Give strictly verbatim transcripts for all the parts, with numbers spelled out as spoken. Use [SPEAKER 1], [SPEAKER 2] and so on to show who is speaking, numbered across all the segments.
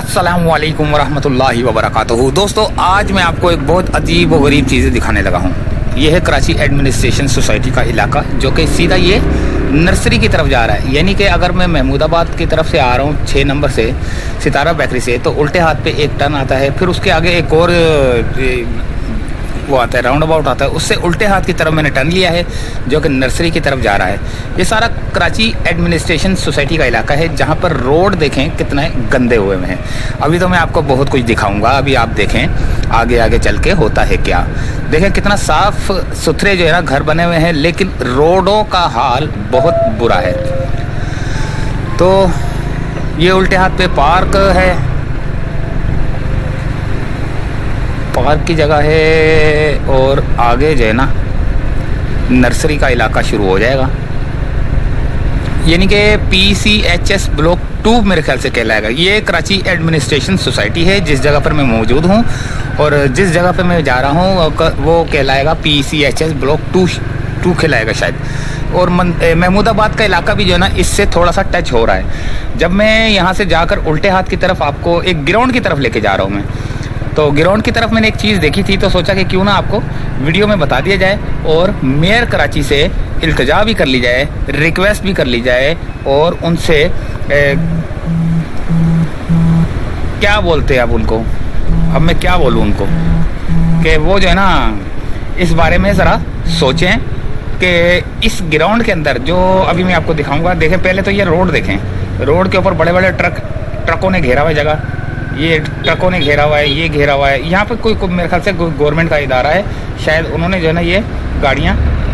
[SPEAKER 1] अस्सलामुअलैकुम वरहमतुल्लाहि वबरकातुहू। दोस्तों, आज मैं आपको एक बहुत अजीब व गरीब चीज़ें दिखाने लगा हूँ। यह है कराची एडमिनिस्ट्रेशन सोसाइटी का इलाका, जो कि सीधा ये नर्सरी की तरफ जा रहा है। यानी कि अगर मैं महमूदाबाद की तरफ से आ रहा हूँ छः नंबर से, सितारा बेकरी से, तो उल्टे हाथ पे एक टर्न आता है, फिर उसके आगे एक और वो आता है, राउंड अबाउट आता है। उससे उल्टे हाथ की तरफ मैंने टर्न लिया है, जो कि नर्सरी की तरफ जा रहा है। ये सारा कराची एडमिनिस्ट्रेशन सोसाइटी का इलाका है, जहाँ पर रोड देखें कितने गंदे हुए में हैं। अभी तो मैं आपको बहुत कुछ दिखाऊंगा, अभी आप देखें आगे आगे चल के होता है क्या। देखें कितना साफ सुथरे जो है ना घर बने हुए हैं, लेकिन रोडों का हाल बहुत बुरा है। तो ये उल्टे हाथ पे पार्क है, पार्क की जगह है, और आगे जो है ना नर्सरी का इलाका शुरू हो जाएगा। यानी कि P C H S block two मेरे ख्याल से कहलाएगा। ये कराची एडमिनिस्ट्रेशन सोसाइटी है जिस जगह पर मैं मौजूद हूँ, और जिस जगह पर मैं जा रहा हूँ वो कहलाएगा P C H S block two two कहलाएगा शायद। और महमूदाबाद का इलाका भी जो है ना इससे थोड़ा सा टच हो रहा है। जब मैं यहाँ से जाकर उल्टे हाथ की तरफ आपको एक ग्राउंड की तरफ लेके जा रहा हूँ मैं, तो ग्राउंड की तरफ मैंने एक चीज़ देखी थी, तो सोचा कि क्यों ना आपको वीडियो में बता दिया जाए, और मेयर कराची से इल्तिजा भी कर ली जाए, रिक्वेस्ट भी कर ली जाए, और उनसे ए, क्या बोलते हैं अब उनको, अब मैं क्या बोलूँ उनको, कि वो जो है ना इस बारे में ज़रा सोचें कि इस ग्राउंड के अंदर जो अभी मैं आपको दिखाऊंगा। देखें पहले तो ये रोड देखें, रोड के ऊपर बड़े बड़े ट्रक ट्रकों ने घेरा हुआ जगह, ये ट्रकों ने घेरा हुआ है, ये घेरा हुआ है। यहाँ पर कोई, कोई मेरे ख्याल से गवर्नमेंट का इदारा है शायद, उन्होंने जो है ना ये गाड़ियाँ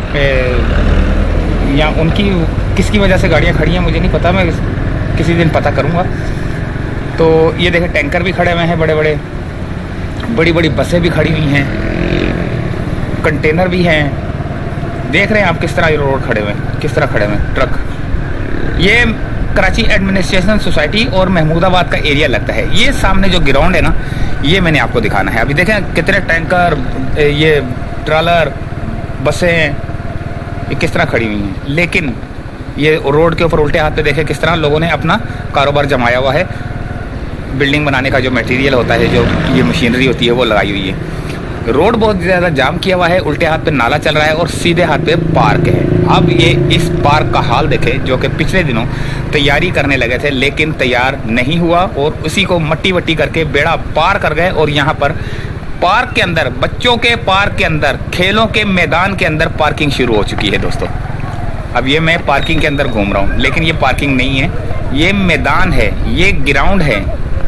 [SPEAKER 1] या उनकी किसकी वजह से गाड़ियाँ खड़ी हैं मुझे नहीं पता, मैं किसी दिन पता करूँगा। तो ये देखें टैंकर भी खड़े हुए हैं, बड़े बड़े बड़ी बड़ी बसें भी खड़ी हुई हैं, कंटेनर भी हैं। देख रहे हैं आप किस तरह ये रोड खड़े हुए हैं, किस तरह खड़े हुए हैं ट्रक। ये कराची एडमिनिस्ट्रेशन सोसाइटी और महमूदाबाद का एरिया लगता है। ये सामने जो ग्राउंड है ना, ये मैंने आपको दिखाना है। अभी देखें कितने टैंकर, ये ट्रॉलर, बसें ये किस तरह खड़ी हुई हैं, लेकिन ये रोड के ऊपर उल्टे हाथ पे देखें किस तरह लोगों ने अपना कारोबार जमाया हुआ है। बिल्डिंग बनाने का जो मटेरियल होता है, जो ये मशीनरी होती है, वो लगाई हुई है। रोड बहुत ज़्यादा जाम किया हुआ है, उल्टे हाथ पे नाला चल रहा है और सीधे हाथ पे पार्क है। अब ये इस पार्क का हाल देखें, जो कि पिछले दिनों तैयारी करने लगे थे लेकिन तैयार नहीं हुआ, और उसी को मट्टी वट्टी करके बेड़ा पार कर गए। और यहाँ पर पार्क के अंदर, बच्चों के पार्क के अंदर, खेलों के मैदान के अंदर पार्किंग शुरू हो चुकी है दोस्तों। अब ये मैं पार्किंग के अंदर घूम रहा हूँ, लेकिन ये पार्किंग नहीं है, ये मैदान है, ये ग्राउंड है।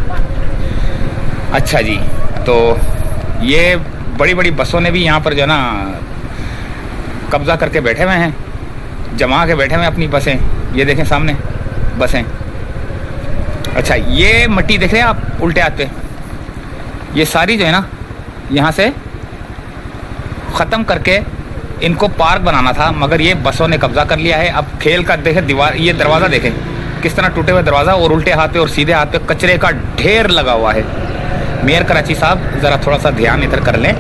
[SPEAKER 1] अच्छा जी, तो ये बड़ी बड़ी बसों ने भी यहाँ पर जो है ना कब्जा करके बैठे हुए हैं, जमा के बैठे हुए हैं अपनी बसें। ये देखें सामने बसें। अच्छा, ये मट्टी देख रहे हैं आप उल्टे हाथ पे, ये सारी जो है ना यहाँ से ख़त्म करके इनको पार्क बनाना था, मगर ये बसों ने कब्जा कर लिया है। अब खेल का देखें दीवार, ये दरवाज़ा देखें किस तरह टूटे हुए दरवाज़ा, और उल्टे हाथ पे और सीधे हाथ पे कचरे का ढेर लगा हुआ है। मेयर कराची साहब ज़रा थोड़ा सा ध्यान इधर कर लें।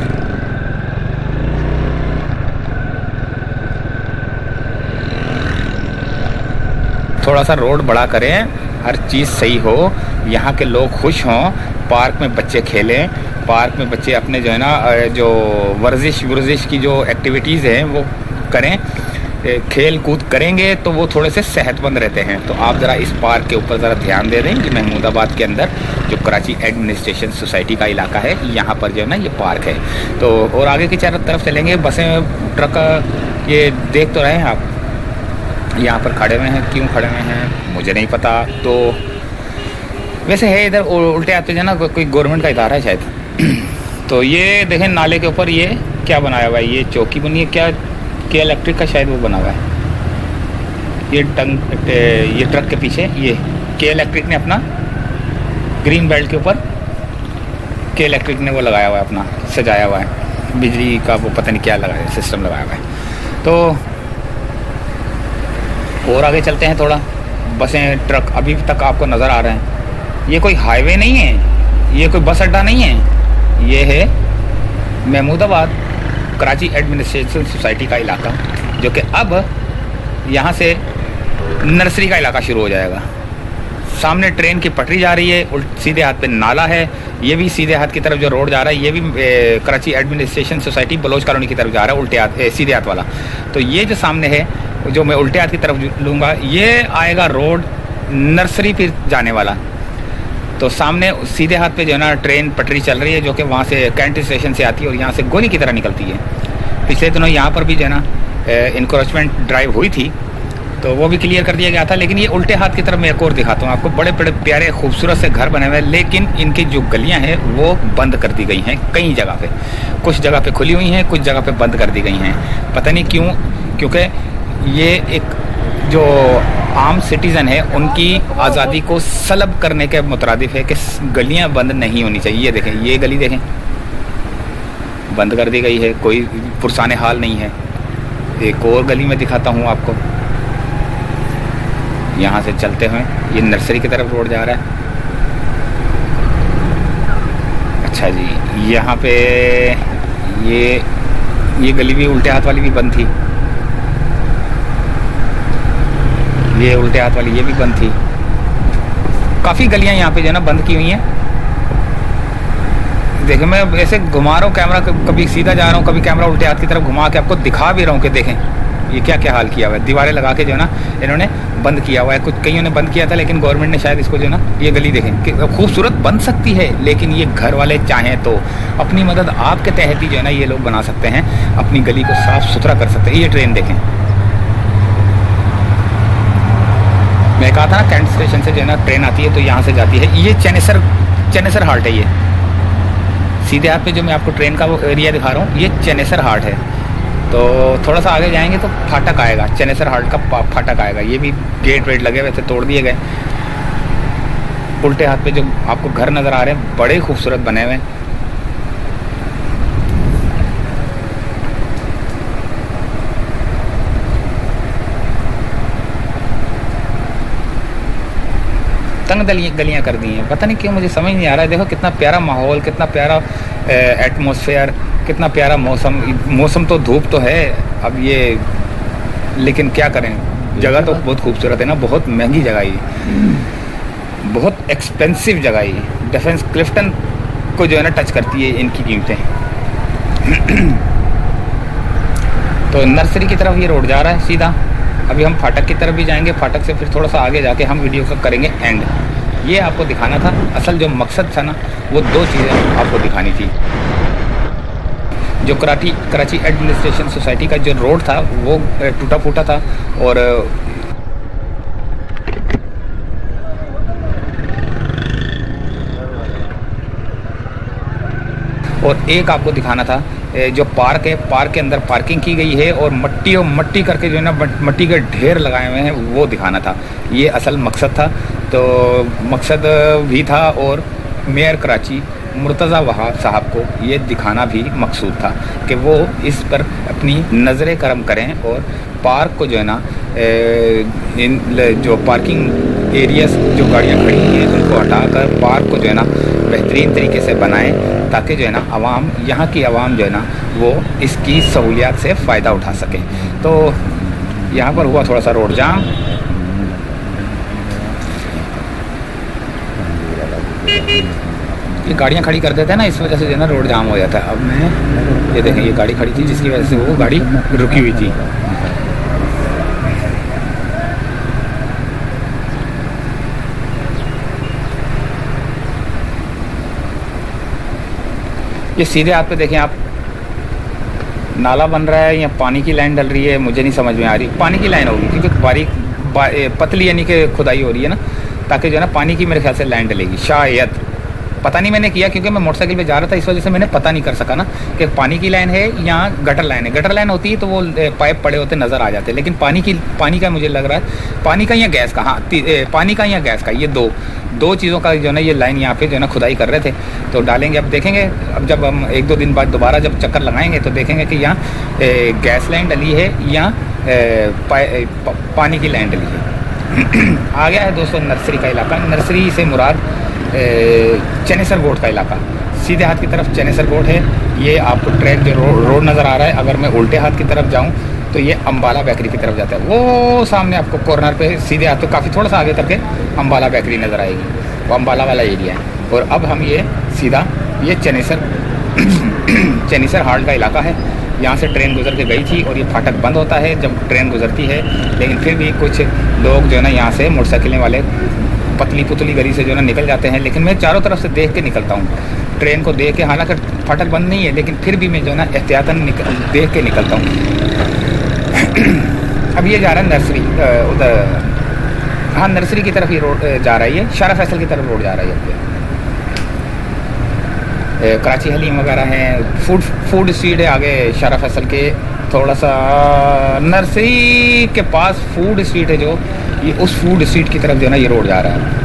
[SPEAKER 1] थोड़ा सा रोड बड़ा करें, हर चीज़ सही हो, यहाँ के लोग खुश हों, पार्क में बच्चे खेलें, पार्क में बच्चे अपने जो है ना जो वर्जिश वर्जिश की जो एक्टिविटीज़ हैं वो करें, खेल कूद करेंगे तो वो थोड़े से सेहतमंद रहते हैं। तो आप ज़रा इस पार्क के ऊपर ज़रा ध्यान दे दें कि महमूदाबाद के अंदर जो कराची एडमिनिस्ट्रेशन सोसाइटी का इलाका है, यहाँ पर जो है ना ये पार्क है। तो और आगे की चारों तरफ चलेंगे, बसें, ट्रक, ये देख तो रहे हैं आप, यहाँ पर खड़े हुए हैं। क्यों खड़े हुए हैं मुझे नहीं पता। तो वैसे है इधर उल्टे हाथ पे जो है ना कोई गवर्नमेंट का इदारा है शायद। तो ये देखें नाले के ऊपर ये क्या बनाया हुआ है, ये चौकी बनी है क्या, के इलेक्ट्रिक का शायद वो बना हुआ है। ये टंग ये ट्रक के पीछे ये के इलेक्ट्रिक ने अपना ग्रीन बेल्ट के ऊपर के इलेक्ट्रिक ने वो लगाया हुआ है, अपना सजाया हुआ है, बिजली का वो पता नहीं क्या लगाया सिस्टम लगाया हुआ है। तो और आगे चलते हैं थोड़ा, बसें, ट्रक अभी तक आपको नज़र आ रहे हैं। ये कोई हाईवे नहीं है, ये कोई बस अड्डा नहीं है, ये है महमूदाबाद कराची एडमिनिस्ट्रेशन सोसाइटी का इलाका, जो कि अब यहाँ से नर्सरी का इलाका शुरू हो जाएगा। सामने ट्रेन की पटरी जा रही है, सीधे हाथ पे नाला है। ये भी सीधे हाथ की तरफ जो रोड जा रहा है ये भी ए, Karachi administration society Baloch colony की तरफ जा रहा है, उल्टे हाथ सीधे हाथ वाला। तो ये जो सामने है जो मैं उल्टे हाथ की तरफ लूँगा ये आएगा रोड नर्सरी फिर जाने वाला। तो सामने सीधे हाथ पे जो है ना ट्रेन पटरी चल रही है जो कि वहाँ से कैंट स्टेशन से आती है और यहाँ से गोली की तरह निकलती है। पिछले दिनों यहाँ पर भी जो है ना इंक्रोचमेंट ड्राइव हुई थी तो वो भी क्लियर कर दिया गया था। लेकिन ये उल्टे हाथ की तरफ मैं एक और दिखाता हूँ आपको। बड़े बड़े प्यारे खूबसूरत से घर बने हुए हैं लेकिन इनकी जो गलियाँ हैं वो बंद कर दी गई हैं कई जगह पे। कुछ जगह पे खुली हुई हैं, कुछ जगह पे बंद कर दी गई हैं। पता नहीं क्यों, क्योंकि ये एक जो आम सिटीज़न है उनकी आज़ादी को सलब करने के मुतरादिफ है कि गलियाँ बंद नहीं होनी चाहिए। ये देखें, ये गली देखें बंद कर दी गई है, कोई पुरसाने हाल नहीं है। एक और गली में दिखाता हूँ आपको। यहाँ से चलते हुए ये नर्सरी की तरफ रोड जा रहा है। अच्छा जी, यहाँ पे ये ये गली भी उल्टे हाथ वाली भी बंद थी, ये उल्टे हाथ वाली ये भी बंद थी। काफ़ी गलियाँ यहाँ पे जो है ना बंद की हुई हैं। देखिए मैं ऐसे घुमा रहा हूँ कैमरा, कभी सीधा जा रहा हूँ, कभी कैमरा उल्टे हाथ की तरफ घुमा के आपको दिखा भी रहा हूँ कि देखें ये क्या क्या हाल किया हुआ है। दीवारें लगा के जो है ना इन्होंने बंद किया हुआ है। कुछ कईयों ने बंद किया था लेकिन गवर्नमेंट ने शायद इसको जो है ना, ये गली देखें कि खूबसूरत बन सकती है लेकिन ये घर वाले चाहें तो अपनी मदद आपके तहत ही जो है ना ये लोग बना सकते हैं, अपनी गली को साफ़ सुथरा कर सकते हैं। ये ट्रेन देखें, मैं कहा था ना कैंट स्टेशन से जो है ना ट्रेन आती है तो यहाँ से जाती है। ये चेनेसर चेनेसर हाल्ट है। ये सीधे हाथ पे जो मैं आपको ट्रेन का वो एरिया दिखा रहा हूँ ये चेनेसर हाल्ट है। तो थोड़ा सा आगे जाएंगे तो फाटक आएगा, चेनेसर हाल्ट का फाटक आएगा। ये भी गेट वेट लगे हुए थे, तोड़ दिए गए। उल्टे हाथ पे जो आपको घर नज़र आ रहे हैं बड़े खूबसूरत बने हुए हैं। तंग गलियाँ गलियाँ कर दी हैं, पता नहीं क्यों, मुझे समझ नहीं आ रहा है। देखो कितना प्यारा माहौल, कितना प्यारा एटमॉस्फेयर, कितना प्यारा मौसम। मौसम तो धूप तो है अब ये, लेकिन क्या करें, जगह तो बहुत खूबसूरत है ना। बहुत महंगी जगह ये, बहुत एक्सपेंसिव जगह ये। डिफेंस क्लिफ्टन को जो है ना टच करती है इनकी कीमतें। तो नर्सरी की तरफ ये रोड जा रहा है सीधा। अभी हम फाटक की तरफ भी जाएंगे, फाटक से फिर थोड़ा सा आगे जाके हम वीडियो का करेंगे एंड। ये आपको दिखाना था, असल जो मकसद था ना वो दो चीज़ें आपको दिखानी थी। जो कराची कराची एडमिनिस्ट्रेशन सोसाइटी का जो रोड था वो टूटा फूटा था और और एक आपको दिखाना था जो पार्क है, पार्क के अंदर पार्किंग की गई है और मट्टी और मट्टी करके जो है ना मट्टी के ढेर लगाए हुए हैं, वो दिखाना था। ये असल मकसद था। तो मकसद भी था और मेयर कराची मुर्तज़ा वहाब साहब को ये दिखाना भी मकसूद था कि वो इस पर अपनी नज़र करम करें और पार्क को जो है ना इन जो पार्किंग एरियाज जो गाड़ियाँ खड़ी हैं उनको हटाकर पार्क को जो है ना बेहतरीन तरीके से बनाएं ताकि जो है ना आवाम, यहाँ की आवाम जो है ना वो इसकी सहूलियात से फ़ायदा उठा सके। तो यहाँ पर हुआ थोड़ा सा रोड जाम। ये गाड़ियाँ खड़ी कर देते हैं ना, इस वजह से जो है ना रोड जाम हो जाता है। अब मैं ये देखें, ये गाड़ी खड़ी थी जिसकी वजह से वो गाड़ी रुकी हुई थी। ये सीधे हाथ पे देखें आप, नाला बन रहा है या पानी की लाइन डल रही है मुझे नहीं समझ में आ रही। पानी की लाइन होगी क्योंकि बारीक बा, पतली यानी कि खुदाई हो रही है ना, ताकि जो है ना पानी की मेरे ख्याल से लाइन डलेगी शायद। पता नहीं मैंने किया क्योंकि मैं मोटरसाइकिल पे जा रहा था, इस वजह से मैंने पता नहीं कर सका ना कि पानी की लाइन है या गटर लाइन है। गटर लाइन होती है तो वो पाइप पड़े होते नज़र आ जाते हैं, लेकिन पानी की पानी का मुझे लग रहा है पानी का या गैस का, हाँ पानी का या गैस का, ये दो दो चीज़ों का जो है ना ये लाइन यहाँ पे जो है ना खुदाई कर रहे थे। तो डालेंगे, अब देखेंगे। अब जब हम एक दो दिन बाद दोबारा जब चक्कर लगाएंगे तो देखेंगे कि यहाँ गैस लाइन डली है या पा, पा, पानी की लाइन डली है। आ गया है दोस्तों नर्सरी का इलाका। नर्सरी से मुराद चेनेसर गोट का इलाका। सीधे हाथ की तरफ चेनेसर गोट है। ये आपको ट्रैक जो रो, रोड नज़र आ रहा है, अगर मैं उल्टे हाथ की तरफ जाऊं तो ये अम्बाला बेकरी की तरफ जाता है। वो सामने आपको कॉर्नर पे सीधे हाथ पे काफ़ी थोड़ा सा आगे करके अम्बाला बेकरी नज़र आएगी, वो अम्बाला वाला एरिया है। और अब हम ये सीधा ये चनेसर चनेसर हाल्ट का इलाका है, यहाँ से ट्रेन गुजर के गई थी और ये फाटक बंद होता है जब ट्रेन गुजरती है। लेकिन फिर भी कुछ लोग जो है ना यहाँ से मोटरसाइकिलें वाले पतली पुतली गली से जो है ना निकल जाते हैं, लेकिन मैं चारों तरफ से देख के निकलता हूँ ट्रेन को देख के। हालांकि फाटक बंद नहीं है, लेकिन फिर भी मैं जो है ना एहतियातन निकल देख के निकलता हूँ। अब ये जा रहा है नर्सरी उधर, हाँ नर्सरी की तरफ ये रोड जा रही है, शारा फैसल की तरफ रोड जा रही है। कराची हलीम वगैरह है, फूड फूड स्ट्रीट है आगे शारा फैसल के थोड़ा सा, नर्सरी के पास फूड स्ट्रीट है जो, ये उस फूड स्ट्रीट की तरफ जो है ना ये रोड जा रहा है।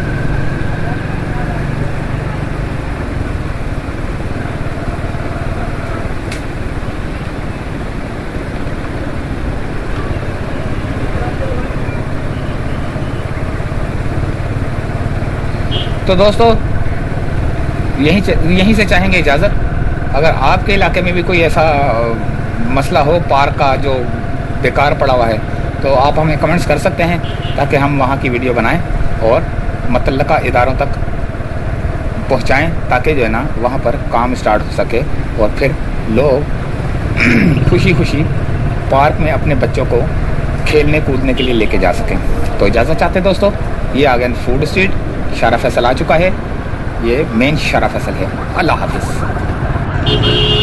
[SPEAKER 1] तो दोस्तों यहीं से यहीं से चाहेंगे इजाज़त। अगर आपके इलाके में भी कोई ऐसा मसला हो पार्क का जो बेकार पड़ा हुआ है, तो आप हमें कमेंट्स कर सकते हैं ताकि हम वहाँ की वीडियो बनाएं और मुतल्लका इदारों तक पहुँचाएं, ताकि जो है ना वहाँ पर काम स्टार्ट हो सके और फिर लोग खुशी खुशी पार्क में अपने बच्चों को खेलने कूदने के लिए लेके जा सकें। तो इजाज़त चाहते हैं दोस्तों, ये आ गया फूड स्ट्रीट, शारा फैसल आ चुका है, ये मेन शारा फैसल है। अल्लाह हाफिज़।